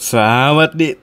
สวัสดี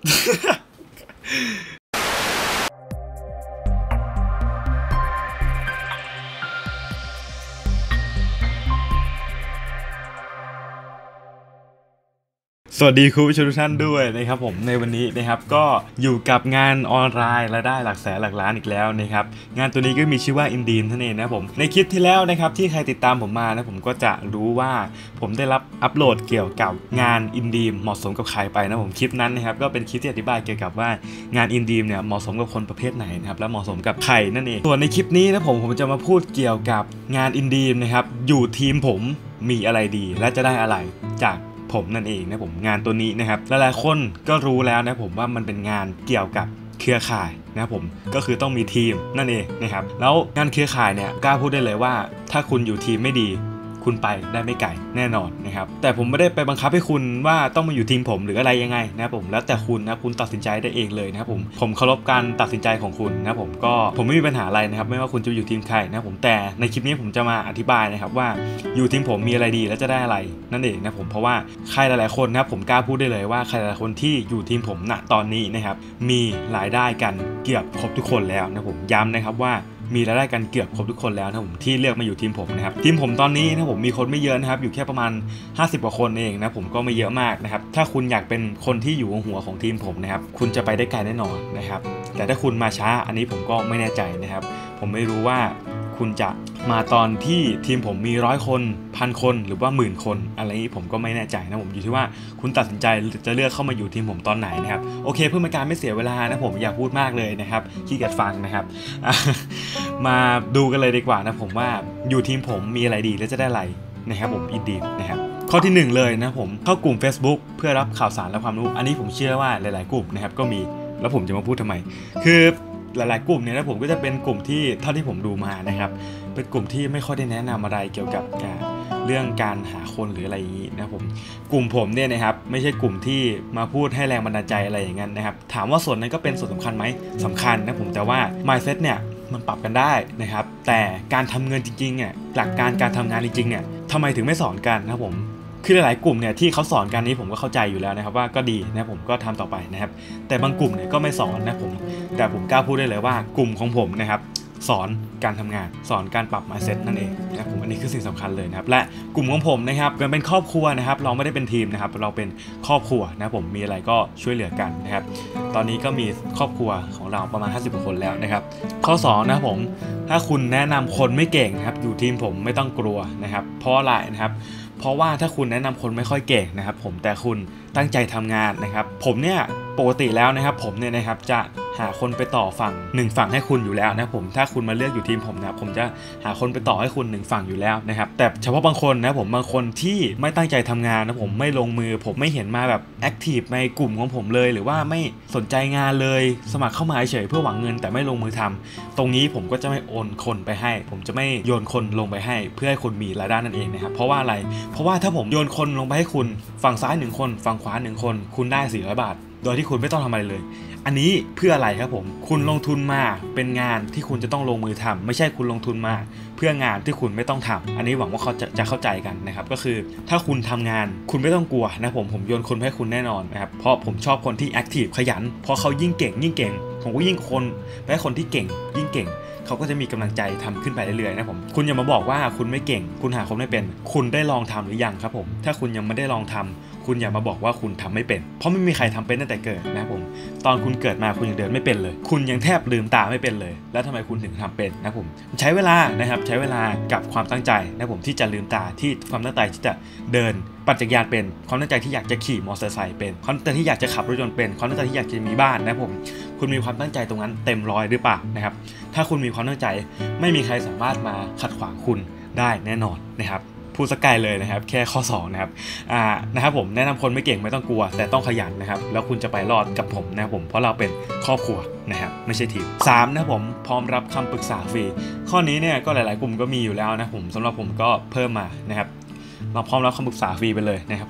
สวัสดีคุณผู้ชมทุกท่านด้วยนะครับผมในวันนี้นะครับก็อยู่กับงานออนไลน์รายได้หลักแสนหลักล้านอีกแล้วนะครับงานตัวนี้ก็มีชื่อว่า Indeed นั่นเองนะผมในคลิปที่แล้วนะครับที่ใครติดตามผมมานะผมก็จะรู้ว่าผมได้รับอัปโหลดเกี่ยวกับงาน Indeed เหมาะสมกับใครไปนะผมคลิปนั้นนะครับก็เป็นคลิปที่อธิบายเกี่ยวกับว่างาน Indeed เนี่ยเหมาะสมกับคนประเภทไหนนะครับและเหมาะสมกับใครนั่นเองส่วนในคลิปนี้นะผมจะมาพูดเกี่ยวกับงาน Indeed นะครับอยู่ทีมผมมีอะไรดีและจะได้อะไรจากผมนั่นเองนะผมงานตัวนี้นะครับหลายๆคนก็รู้แล้วนะผมว่ามันเป็นงานเกี่ยวกับเครือข่ายนะผมก็คือต้องมีทีมนั่นเองนะครับแล้วงานเครือข่ายเนี่ยกล้าพูดได้เลยว่าถ้าคุณอยู่ทีมไม่ดีคุณไปได้ไม่ไกลแน่นอนนะครับแต่ผมไม่ได้ไปบังคับให้คุณว่าต้องมาอยู่ทีมผมหรืออะไรยังไงนะผมแล้วแต่คุณนะคุณตัดสินใจได้เองเลยนะครับผมเคารพการตัดสินใจของคุณนะผมไม่มีปัญหาอะไรนะครับไม่ว่าคุณจะอยู่ทีมใครนะผมแต่ในคลิปนี้ผมจะมาอธิบายนะครับว่าอยู่ทีมผมมีอะไรดีและจะได้อะไรนั่นเองนะผมเพราะว่าใครหลายๆคนนะผมกล้าพูดได้เลยว่าใครหลายๆคนที่อยู่ทีมผมณตอนนี้นะครับมีรายได้กันเกือบครบทุกคนแล้วนะผมย้ำนะครับว่ามีรายได้กันเกือบครบทุกคนแล้วนะผมที่เลือกมาอยู่ทีมผมนะครับทีมผมตอนนี้นะผมมีคนไม่เยอะนะครับอยู่แค่ประมาณ50กว่าคนเองนะผมก็ไม่เยอะมากนะครับถ้าคุณอยากเป็นคนที่อยู่หัวของทีมผมนะครับคุณจะไปได้ไกลแน่นอนนะครับแต่ถ้าคุณมาช้าอันนี้ผมก็ไม่แน่ใจนะครับผมไม่รู้ว่าคุณจะมาตอนที่ทีมผมมี100 คน1,000 คนหรือว่า10,000 คนอะไรนี้ผมก็ไม่แน่ใจนะผมอยู่ที่ว่าคุณตัดสินใจจะเลือกเข้ามาอยู่ทีมผมตอนไหนนะครับโอเคเพื่อเป็นการไม่เสียเวลานะผมอยากพูดมากเลยนะครับขี้เกียจฟังนะครับมาดูกันเลยดีกว่านะผมว่าอยู่ทีมผมมีอะไรดีและจะได้อะไรนะครับผมIndeedนะครับข้อที่1เลยนะผมเข้ากลุ่ม Facebook เพื่อรับข่าวสารและความรู้อันนี้ผมเชื่อว่าหลายๆกลุ่มนะครับก็มีแล้วผมจะมาพูดทำไมคือหลายๆกลุ่มเนี่ยนะผมก็จะเป็นกลุ่มที่เท่าที่ผมดูมานะครับเป็นกลุ่มที่ไม่ค่อยได้แนะนำอะไรเกี่ยวกับเรื่องการหาคนหรืออะไรอย่างนี้นะผมกลุ่มผมเนี่ยนะครับไม่ใช่กลุ่มที่มาพูดให้แรงบันดาลใจอะไรอย่างนั้นนะครับถามว่าส่วนนั้นก็เป็นส่วนสำคัญไหมสำคัญนะผมแต่ว่า mindset เนี่ยมันปรับกันได้นะครับแต่การทำเงินจริงๆเนี่ยหลักการทำงานจริงๆเนี่ยทำไมถึงไม่สอนกันนะผมคือหลายๆกลุ่มเนี่ยที่เขาสอนกันนี้ผมก็เข้าใจอยู่แล้วนะครับว่าก็ดีนะผมก็ทำต่อไปนะครับแต่บางกลุ่มเนี่ยก็ไม่สอนนะผมแต่ผมกล้าพูดได้เลยว่ากลุ่มของผมนะครับสอนการทำงานสอนการปรับ mindset นั่นเองนะผมอันนี้คือสิ่งสำคัญเลยนะครับและกลุ่มของผมนะครับเป็นครอบครัวนะครับเราไม่ได้เป็นทีมนะครับเราเป็นครอบครัวนะผมมีอะไรก็ช่วยเหลือกันนะครับตอนนี้ก็มีครอบครัวของเราประมาณ50 กว่าคนแล้วนะครับข้อ2นะผมถ้าคุณแนะนำคนไม่เก่งนะครับอยู่ทีมผมไม่ต้องกลัวนะครับเพราะอะไรนะครับเพราะว่าถ้าคุณแนะนำคนไม่ค่อยเก่งนะครับผมแต่คุณตั้งใจทำงานนะครับผมเนี่ยปกติแล้วนะครับผมเนี่ยนะครับจะหาคนไปต่อฝั่ง1ฝั่งให้คุณอยู่แล้วนะผมถ้าคุณมาเลือกอยู่ทีมผมนะผมจะหาคนไปต่อให้คุณ1ฝั่งอยู่แล้วนะครับแต่เฉพาะบางคนนะผมบางคนที่ไม่ตั้งใจทำงานนะผมไม่ลงมือผมไม่เห็นมาแบบแอคทีฟในกลุ่มของผมเลยหรือว่าไม่สนใจงานเลยสมัครเข้ามาเฉยเพื่อหวังเงินแต่ไม่ลงมือทำตรงนี้ผมก็จะไม่โอนคนไปให้ผมจะไม่โยนคนลงไปให้เพื่อให้คุณมีรายได้นั่นเองนะครับเพราะว่าอะไรเพราะว่าถ้าผมโยนคนลงไปให้คุณฝั่งซ้าย1 คนฝั่งขวา1 คนคุณได้400 บาทโดยที่คุณไม่ต้องทำอะไรเลยอันนี้เพื่ออะไรครับผมคุณลงทุนมาเป็นงานที่คุณจะต้องลงมือทำไม่ใช่คุณลงทุนมาเพื่องานที่คุณไม่ต้องทำอันนี้หวังว่าเขาจะเข้าใจกันนะครับก็คือถ้าคุณทำงานคุณไม่ต้องกลัวนะผมโยนคนให้คุณแน่นอนนะครับเพราะผมชอบคนที่แอคทีฟขยันเพราะเขายิ่งเก่งผมก็ยิ่งคนไปให้คนที่เก่งยิ่งเก่งเขาก็จะมีกำลังใจทำขึ้นไปเรื่อยๆนะผมคุณอย่ามาบอกว่าคุณไม่เก่งคุณหาคนไม่เป็นคุณได้ลองทำหรือยังครับผมถ้าคุณยังไม่ได้ลองทำคุณอย่ามาบอกว่าคุณทำไม่เป็นเพราะไม่มีใครทำเป็นตั้งแต่เกิดนะผมตอนคุณเกิดมาคุณยังเดินไม่เป็นเลยคุณยังแทบลืมตาไม่เป็นเลยแล้วทำไมคุณถึงทำเป็นนะผมใช้เวลานะครับใช้เวลากับความตั้งใจนะผมที่จะลืมตาที่ความตั้งใจที่จะเดินปั่นจักรยานเป็นความตั้งใจที่อยากจะขี่มอเตอร์ไซค์เป็นความตั้งใจที่อยากจะขับรถยนต์เป็นความตั้งใจที่อยากจะมีบ้านนะผมคุณมีความตั้งใจตรงนั้นเต็มร้อยหรือเปล่านะครับถ้าคุณมีความตั้งใจไม่มีใครสามารถมาขัดขวางคุณได้แน่นอนนะครับพูดสกายเลยนะครับแค่ข้อ2นะครับนะครับผมแนะนำคนไม่เก่งไม่ต้องกลัวแต่ต้องขยันนะครับแล้วคุณจะไปรอดกับผมนะครับผมเพราะเราเป็นครอบครัวนะครับไม่ใช่ทีม3นะผมพร้อมรับคำปรึกษาฟรีข้อนี้เนี่ยก็หลายๆกลุ่มก็มีอยู่แล้วนะผมสำหรับผมก็เพิ่มมานะครับเราพร้อมรับคำปรึกษาฟรีไปเลยนะครับผม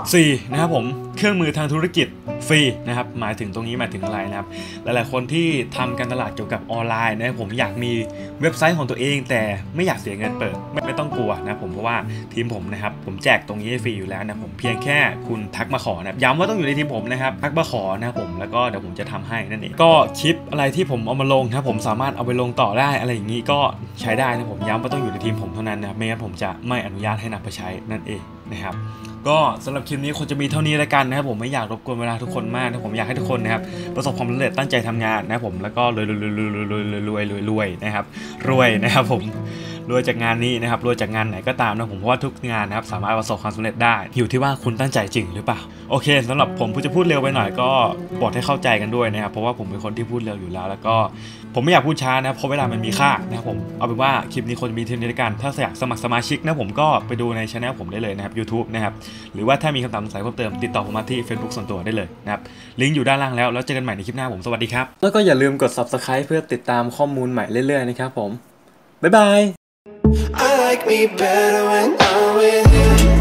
4นะครับผมเครื่องมือทางธุรกิจฟรีนะครับหมายถึงตรงนี้หมายถึงอะไรนะครับหลายๆคนที่ทำการตลาดเกี่ยวกับออนไลน์นะครับผมอยากมีเว็บไซต์ของตัวเองแต่ไม่อยากเสียเงินเปิดไม่ต้องกลัวนะผมเพราะว่าทีมผมนะครับผมแจกตรงนี้ฟรีอยู่แล้วนะผมเพียงแค่คุณทักมาขอนะย้ำว่าต้องอยู่ในทีมผมนะครับทักมาขอนะครับผมแล้วก็เดี๋ยวผมจะทำให้นั่นเองก็คลิปอะไรที่ผมเอามาลงนะผมสามารถเอาไปลงต่อได้อะไรอย่างนี้ก็ใช้ได้นะผมย้ำว่าต้องอยู่ในทีมผมเท่านั้นนะไม่งั้นผมจะไม่อนุญาตให้นำไปใช้นั่นเองนะครับก็สำหรับคลิปนี้คงจะมีเท่านี้แล้วกันนะครับผมไม่อยากรบกวนเวลาทุกคนมากนะผมอยากให้ทุกคนนะครับประสบความสำเร็จตั้งใจทำงานนะผมแล้วก็รวยนะครับรวยนะครับผมรวยจากงานนี้นะครับรวยจากงานไหนก็ตามนะผมเพราะว่าทุกงานนะครับสามารถประสบความสำเร็จได้อยู่ที่ว่าคุณตั้งใจจริงหรือเปล่าโอเคสำหรับผมจะพูดเร็วไปหน่อยก็บอกให้เข้าใจกันด้วยนะครับเพราะว่าผมเป็นคนที่พูดเร็วอยู่แล้วก็ผมไม่อยากพูดช้านะเพราะเวลามันมีค่านะครับผมเอาเป็นว่าคลิปนี้คนมีเทคนิคในการถ้าอยากสมัครสมาชิกนะผมก็ไปดูในช่องผมได้เลยนะครับ YouTube นะครับหรือว่าถ้ามีคำถามสงสัยเพิ่มเติมติดต่อผมมาที่ Facebook ส่วนตัวได้เลยนะครับลิงก์อยู่ด้านล่างแล้วเจอกันใหม่ในคลิปหน้าผมสวัสดีครับแล้วก็อย่าลืมกด Subscribe เพื่อติดตามข้อมูลใหม่เรื่อยๆนะครับผมบ๊ายบาย I like me better when I'm with you.